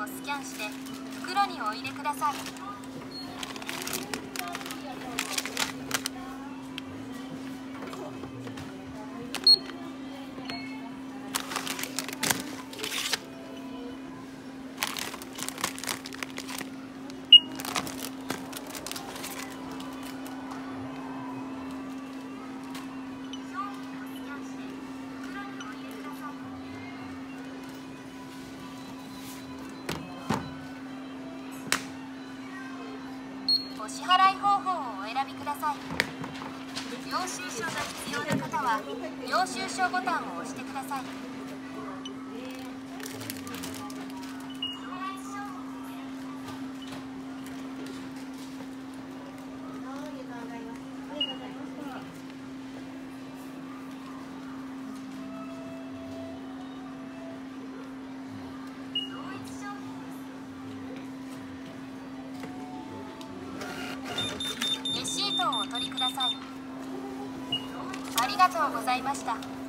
をスキャンして袋にお入れください。お支払い方法をお選びください。領収書が必要な方は領収書ボタンを押してください。レシートをお取りください。ありがとうございました。